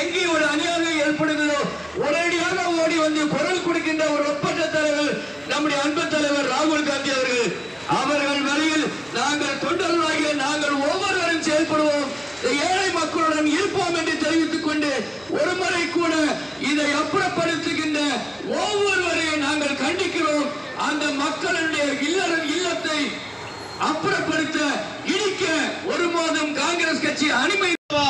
எங்கே ஒரு அநியாயம் ஏற்படுகிறதோ ஒரேடியாக ஓடி வந்து குரல் கொடுக்கின்ற ஒரு ஒப்பற்ற தலைவர் நம்முடைய அன்பு தலைவர் ராகுல் காந்தி அவர்கள் வழியில் நாங்கள் தொண்டர்களாகிய நாங்கள் ஒவ்வொருவரும் செயல்படுவோம், ஏழை மக்களுடன் இருப்போம் என்று தெரிவித்துக் கொண்டு ஒருமுறை கூட இதை அப்புறப்படுத்துகின்ற ஒவ்வொருவரையும் நாங்கள் கண்டிக்கிறோம். அந்த மக்களுடைய இல்லத்தை அப்புறப்படுத்த இடிக்க ஒருபோதும் காங்கிரஸ் கட்சி அனுமதி.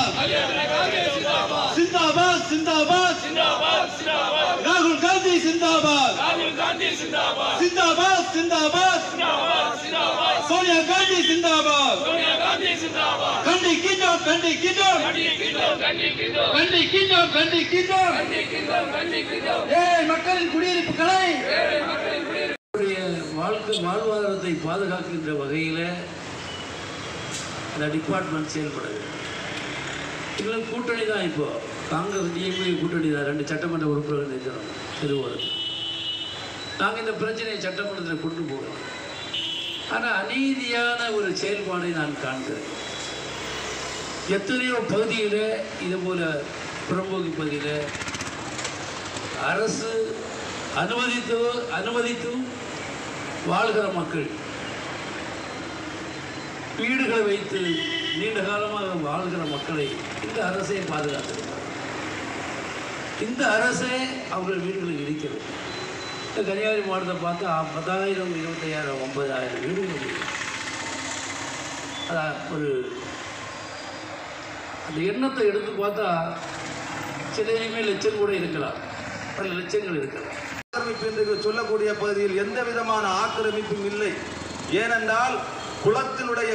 जिंदाबाद जिंदाबाद राहुल गांधी जिंदाबाद जिंदाबाद जिंदाबाद सोनिया गांधी जिंदाबाद கண்டிக்கின்றோம் கண்டிக்கின்றோம் கண்டிக்கின்றோம் கண்டிக்கின்றோம் ஏய் மக்களின் குடியிருப்புகளை வாழ்வாதாரத்தை பாதுகாக்கின்ற வகையில் இந்த டிபார்ட்மெண்ட் செயல்பட வேண்டும். எங்களுக்கு கூட்டணி தான், இப்போ காங்கிரஸ் டிஎம்கே கூட்டணி தான், 2 சட்டமன்ற உறுப்பினர்கள் நிற்கிறோம் திருவாரூர். நாங்கள் இந்த பிரச்சனையை சட்டமன்றத்தில் கொண்டு போகிறோம். ஆனால் அநீதியான ஒரு செயல்பாடை நான் காண்கிறேன். எத்தனையோ பகுதியில் இது போல புறம்போக்கு பகுதியில் அரசு அனுமதித்தும் வாழ்கிற மக்கள் வீடுகளை வைத்து நீண்ட காலமாக வாழ்கிற மக்களை இந்த அரசே பாதுகாத்திருக்கிறார். இந்த அரசே அவர்கள் வீடுகளை இடிக்கிறது. இந்த கன்னியாகுமரி மாவட்டத்தை பார்த்தா 10,000, 25,000, 9,000 வீடுகள். அதான் ஒரு அந்த எண்ணத்தை எடுத்து பார்த்தா சிலையுமே லட்சம் கூட இருக்கலாம், பல லட்சங்கள் இருக்கலாம். ஆக்கிரமிப்பு என்று சொல்லக்கூடிய பகுதியில் எந்த விதமான ஆக்கிரமிப்பும் இல்லை. ஏனென்றால் குளத்தினுடைய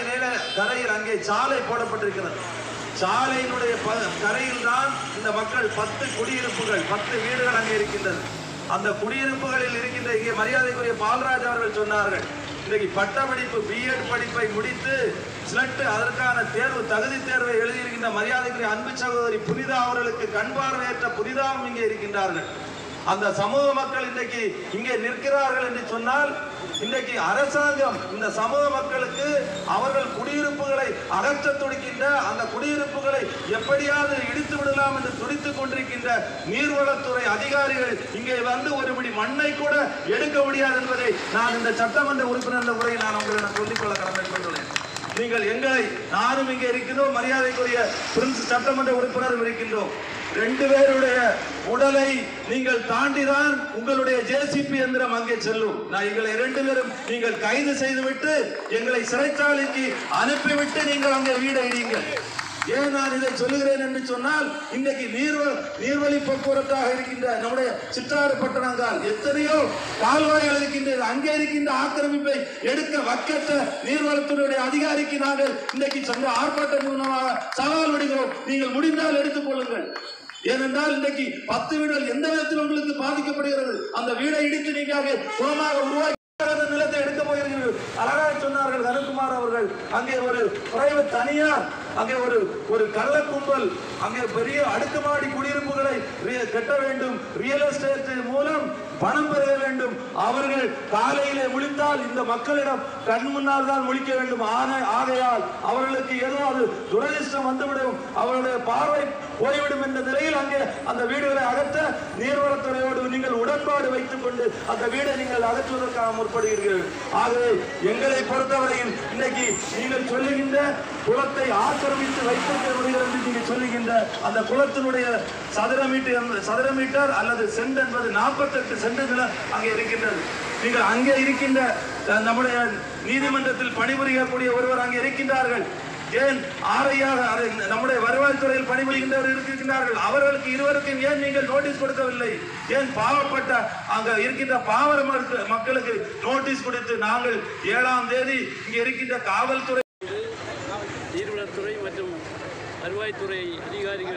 கரையில் அங்கே சாலை போடப்பட்டிருக்கிறது. சாலையினுடைய கரையில் தான் இந்த மக்கள் 10 குடியிருப்புகள் 10 வீடுகள் அங்கே இருக்கின்றது. அந்த குடியிருப்புகளில் இருக்கின்ற இங்கே மரியாதைக்குரிய பால்ராஜ் அவர்கள் சொன்னார்கள், இன்றைக்கு பட்டப்படிப்பு பிஎட் படிப்பை முடித்து ஸ்லெட் அதற்கான தகுதி தேர்வை எழுதியிருக்கின்ற மரியாதைக்குரிய அன்பு சகோதரி புனிதா அவர்களுக்கு கண் பார்வையற்ற புனிதாவும் இங்கே இருக்கின்றார்கள். அந்த சமூக மக்கள் இன்றைக்கு இங்கே நிற்கிறார்கள் என்று சொன்னால் இன்றைக்கு அரசாங்கம் இந்த சமூக மக்களுக்கு அவர்கள் குடியிருப்புகளை அகற்ற துடிக்கின்ற அந்த குடியிருப்புகளை எப்படியாவது இடித்து விடலாம் என்று துடித்துக் கொண்டிருக்கின்ற நீர்வளத்துறை அதிகாரிகள் இங்கே வந்து ஒருபடி மண்ணை கூட எடுக்க முடியாது என்பதை நான் இந்த சட்டமன்ற உறுப்பினர் முறையில் நான் உங்களிடம் சொல்லிக்கொள்ள கடமைப்பட்டுள்ளேன். நீங்கள் எங்களை நானும் இங்கே இருக்கின்றோம், மரியாதைக்குரிய பிரின்ஸ் சட்டமன்ற உறுப்பினரும் இருக்கின்றோம். 2 பேருடைய உடலை நீங்கள் தாண்டிதான் உங்களுடைய ஜேசிபி எந்திரம் அங்கே செல்லும். நான் எங்களை 2 பேரும் நீங்கள் கைது செய்துவிட்டு எங்களை சிறைச்சாலைக்கு அனுப்பிவிட்டு நீங்கள் அங்கே வீடை இடிங்கள். ஏன் நான் இதை சொல்லுகிறேன் என்று சொன்னால் இன்றைக்கு நீர்வழி போக்குவரத்தாக இருக்கின்ற நம்முடைய சிற்றாறு பட்டணங்கள் எத்தனையோ கால்வாய்கள் இருக்கின்றது. அங்கே இருக்கின்ற ஆக்கிரமிப்பை எடுக்க வக்கற்ற நீர்வளத்துறையுடைய அதிகாரிக்கு நாங்கள் இன்றைக்கு சென்ற ஆர்ப்பாட்டம் மூலமாக சவால் விடுகிறோம். நீங்கள் முடிந்தால் எடுத்துக் கொள்ளுங்கள். ஏனென்றால் இன்றைக்கு 10 வீடுகள் எந்த விதத்தில் உங்களுக்கு பாதிக்கப்படுகிறது, அந்த வீடை இடித்து நீங்க புறமாக உருவாக்கி நிலத்தை எடுக்க போகிறீர்கள். அழகாக சொன்னார்கள் தனுக்குமார் அவர்கள், அங்கே ஒரு பிரைவேட் தனியார் அங்கே ஒரு கள்ள கும்பல் அங்கே பெரிய அடுக்குமாடி குடியிருப்புகளை கட்ட வேண்டும், ரியல் எஸ்டேட் மூலம் பணம் பெற வேண்டும். அவர்கள் காலையிலே முழித்தால் இந்த மக்களிடம் கண் முன்னால் தான் முழிக்க வேண்டும். ஆகையால் அவர்களுக்கு ஏதோ அது துரதிர்ஷ்டம் வந்துவிடும், அவருடைய பார்வை போய்விடும் என்ற நிலையில் அங்கே அந்த வீடுகளை அகற்ற நீர்வளத்துறையோடு நீங்கள் உடன்பாடு வைத்துக் கொண்டு அந்த வீடை நீங்கள் அகற்றுவதற்காக முற்படுகிறீர்கள். ஆகவே எங்களை பொறுத்தவரையில் இன்னைக்கு நீங்கள் சொல்லுகின்ற குளத்தை ஆக்கிரமித்து வைத்திருக்க முடிகிறது என்று நீங்கள் சொல்லுகின்ற அந்த குளத்தினுடைய சதுர மீட்டர் அல்லது சென்ட் என்பது 48 சென்டுகள் அங்கே இருக்கின்றது. நீங்கள் அங்கே இருக்கின்ற நம்முடைய நீதிமன்றத்தில் பணிபுரியக்கூடிய ஒருவர் அங்கே இருக்கின்றார்கள். ஏன் ஆரையாக நம்முடைய வருவாய்த்துறையில் பணிபுரிகின்றவர்கள் இருக்கின்றார்கள். அவர்களுக்கு இருவருக்கும் ஏன் நீங்கள் நோட்டீஸ் கொடுக்கவில்லை? ஏன் பாவப்பட்ட அங்க இருக்கின்ற பாவர மக்களுக்கு நோட்டீஸ் கொடுத்து நாங்கள் 7ஆம் தேதி இங்கே இருக்கின்ற காவல்துறை, நீர்வளத்துறை மற்றும் வருவாய்த்துறை அதிகாரிகள்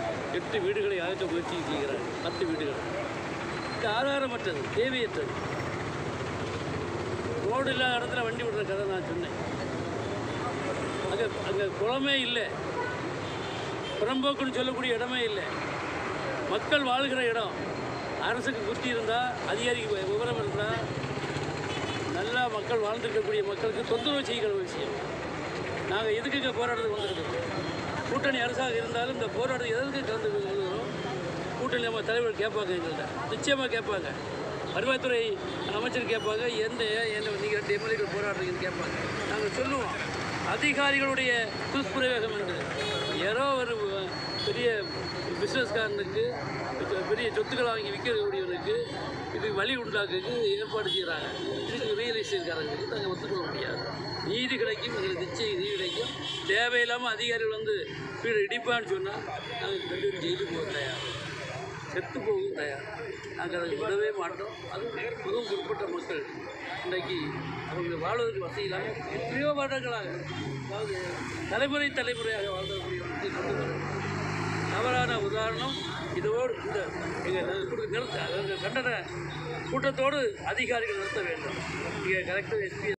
8 வீடுகளை அகற்ற முயற்சி செய்கிறார்கள். 10 வீடுகள் இது ஆதாரமற்றது, தேவையற்றது. ரோடு இல்லாத இடத்துல வண்டி விடுற கதை நான் சொன்னேன். அங்கே குளமே இல்லை, புறம்போக்குன்னு சொல்லக்கூடிய இடமே இல்லை, மக்கள் வாழ்கிற இடம். அரசுக்கு புத்தி இருந்தால், அதிகாரிக்கு விவரம் இருந்தால், நல்லா மக்கள் வாழ்ந்துருக்கக்கூடிய மக்களுக்கு தொந்தரவு செய்கிற விஷயம். நாங்கள் எதுக்குங்க போராட்டத்துக்கு வந்திருக்கோம்? கூட்டணி அரசாக இருந்தாலும் இந்த போராட்டம் எதற்கு கலந்து கொள்கிறோம்? கூட்டணி நம்ம தலைவர் கேட்பாங்க, எங்கள்கிட்ட நிச்சயமாக கேட்பாங்க. வருவாய்த்துறை அமைச்சர் கேட்பாங்க, நீங்கள் 2 எம்எல்ஏக்கள் போராடுறீங்கன்னு கேட்பாங்க. நாங்கள் சொல்லுவோம், அதிகாரிகளுடைய துஷ்பிரயோகம் என்று. யாரோ ஒரு பெரிய பிஸ்னஸ்காரனுக்கு பெரிய சொத்துக்களை வாங்கி விற்கக்கூடியவனுக்கு இது வழி உண்டாக்குக்கு ஏற்பாடு செய்கிறாங்க. இதுக்கு ரியல் எஸ்டேட்காரங்களுக்கு நாங்கள் ஒத்துக்கொள்ள முடியாது. நீதி கிடைக்கும், எங்களுக்கு நிச்சயம் நீதி கிடைக்கும். தேவையில்லாமல் அதிகாரிகள் வந்து வீடு இடிப்பான்னு சொன்னால் நாங்கள் 2 பேரும் ஜெயிலுக்கு போக தயார், செத்து போகவும் தயார். நாங்கள் அதை விடவே மாட்டோம். அது மிகவும் குறிப்பிட்ட மக்கள் இன்றைக்கு அவங்க வாழ்வதற்கு வசதி இல்லாமல் எத்தனையோ வருடங்களாக, அதாவது தலைமுறையாக வாழ்ந்தவர்களுக்கு கொண்டு வரும் தவறான உதாரணம். இதோடு இந்த எங்கள் கண்டன கூட்டத்தோடு அதிகாரிகள் நிறுத்த வேண்டும். இங்கே கலெக்டர், எஸ்பி